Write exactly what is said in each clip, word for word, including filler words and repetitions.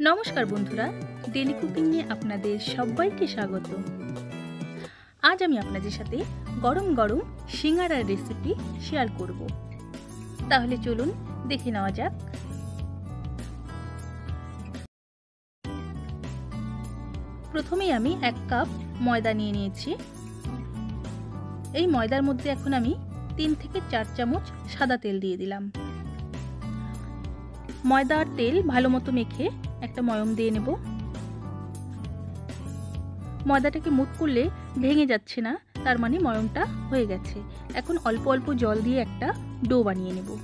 নমস্কার বন্ধুরা, daily cooking নিয়ে আপনাদের সবাইকে স্বাগত। আজ আমি আপনাদের সাথে গরম গরম সিঙ্গারার রেসিপি শেয়ার করব। তাহলে চলুন দেখে নেওয়া যাক। প্রথমেই আমি এক কাপ ময়দা নিয়ে নিয়েছি। এই ময়দার মধ্যে এখন আমি তিন থেকে চার চামচ সাদা তেল দিয়ে দিলাম। ময়দা আর তেল ভালো মতো মেখে একটা ময়ম দিয়ে নেব। ময়দাটাকে মুট করলে ভেঙে যাচ্ছে না, তার মানে ময়মটা হয়ে গেছে। এখন অল্প অল্প জল দিয়ে একটা ডো বানিয়ে নেব।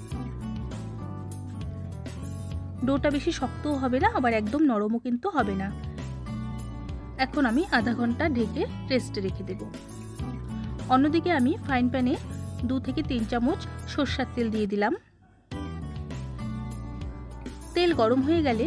ডোটা বেশি শক্তও হবে না, আবার একদম নরমও কিন্তু হবে না। এখন আমি আধা ঘন্টা ঢেকে রেস্টে রেখে দেব। অন্যদিকে আমি ফ্রাইং প্যানে দু থেকে তিন চামচ সরষের তেল দিয়ে দিলাম। তেল গরম হয়ে গেলে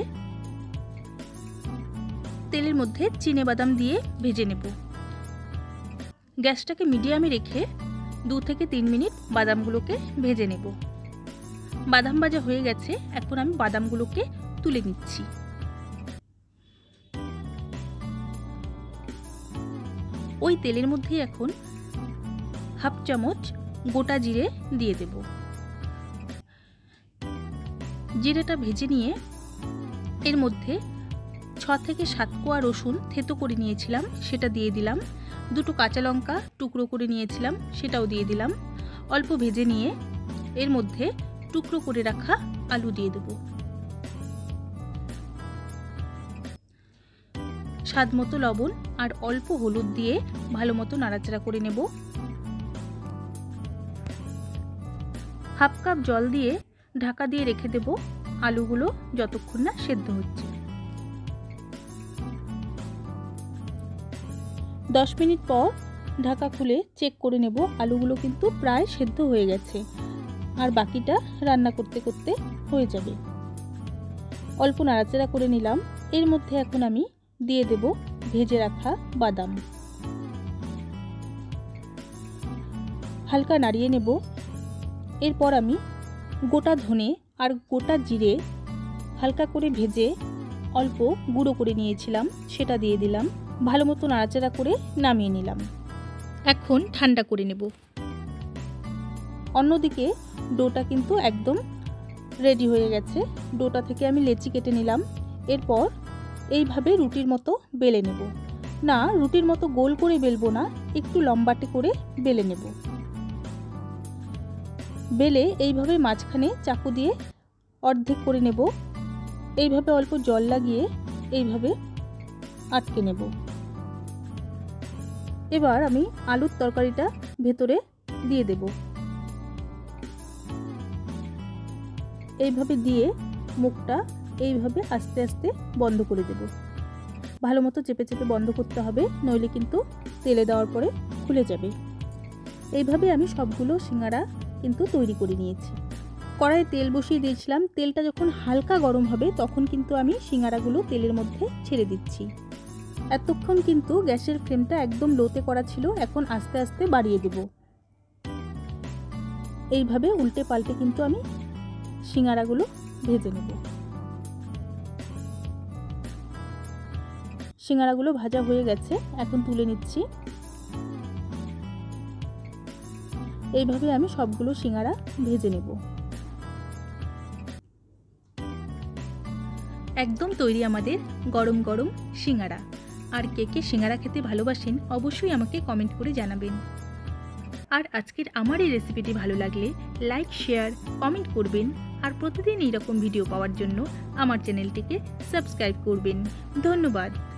তেলের মধ্যে চিনে বাদাম দিয়ে ভেজে নেব। গ্যাসটাকে মিডিয়ামে রেখে দু থেকে তিন মিনিট বাদামগুলোকে ভেজে নেব। বাদাম ভাজা হয়ে গেছে, এখন আমি বাদামগুলোকে তুলে নিচ্ছি। ওই তেলের মধ্যে এখন হাফ চামচ গোটা জিরে দিয়ে দেব। জিরেটা ভেজে নিয়ে এর মধ্যে ছ থেকে সাত কোয়া রসুন থেতো করে নিয়েছিলাম, সেটা দিয়ে দিলাম। দুটো কাঁচা লঙ্কা টুকরো করে নিয়েছিলাম, সেটাও দিয়ে দিলাম। অল্প ভেজে নিয়ে এর মধ্যে টুকরো করে রাখা আলু দিয়ে দেব। স্বাদ মতো লবণ আর অল্প হলুদ দিয়ে ভালো মতো নাড়াচাড়া করে নেব। হাফ কাপ জল দিয়ে ঢাকা দিয়ে রেখে দেব আলুগুলো যতক্ষণ না সেদ্ধ হচ্ছে। দশ মিনিট পর ঢাকা খুলে চেক করে নেব। আলুগুলো কিন্তু প্রায় সেদ্ধ হয়ে গেছে, আর বাকিটা রান্না করতে করতে হয়ে যাবে। অল্প নাড়াচাড়া করে নিলাম। এর মধ্যে এখন আমি দিয়ে দেব ভেজে রাখা বাদাম। হালকা নাড়িয়ে নেব। এরপর আমি গোটা ধনে আর গোটা জিরে হালকা করে ভেজে অল্প গুঁড়ো করে নিয়েছিলাম, সেটা দিয়ে দিলাম। ভালো মতো নাড়াচাড়া করে নামিয়ে নিলাম। এখন ঠান্ডা করে নেব। অন্যদিকে ডোটা কিন্তু একদম রেডি হয়ে গেছে। ডোটা থেকে আমি লেচি কেটে নিলাম। এরপর এইভাবে রুটির মতো বেলে নেব। না, রুটির মতো গোল করে বেলবো না, একটু লম্বাটে করে বেলে নেব। বেলে এইভাবে মাঝখানে চাকু দিয়ে অর্ধেক করে নেব। এইভাবে অল্প জল লাগিয়ে এইভাবে আটকে নেব। এবার আমি আলুর তরকারিটা ভেতরে দিয়ে দেব। এইভাবে দিয়ে মুখটা এইভাবে আস্তে আস্তে বন্ধ করে দেব। ভালো মতো চেপে চেপে বন্ধ করতে হবে, নইলে কিন্তু তেলে দেওয়ার পরে খুলে যাবে। এইভাবে আমি সবগুলো সিঙ্গারা কিন্তু তৈরি করে নিয়েছি। কড়াইয়ে তেল বসিয়ে দিয়েছিলাম। তেলটা যখন হালকা গরম হবে তখন কিন্তু আমি সিঙ্গারাগুলো তেলের মধ্যে ছেড়ে দিচ্ছি। এতক্ষণ কিন্তু গ্যাসের ফ্লেমটা একদম লোতে করা ছিল, এখন আস্তে আস্তে বাড়িয়ে দেব। এইভাবে উল্টে পাল্টে কিন্তু আমি সিঙ্গারাগুলো ভেজে নেব। সিঙ্গারাগুলো ভাজা হয়ে গেছে, এখন তুলে নিচ্ছি। এইভাবে আমি সবগুলো সিঙ্গারা ভেজে নেব। একদম তৈরি আমাদের গরম গরম সিঙ্গারা। আর কে কে সিঙ্গারা খেতে ভালোবাসেন অবশ্যই আমাকে কমেন্ট করে জানাবেন। আর আজকের আমার এই রেসিপিটি ভালো লাগলে লাইক, শেয়ার, কমেন্ট করবেন। আর প্রতিদিন এইরকম ভিডিও পাওয়ার জন্য আমার চ্যানেলটিকে সাবস্ক্রাইব করবেন। ধন্যবাদ।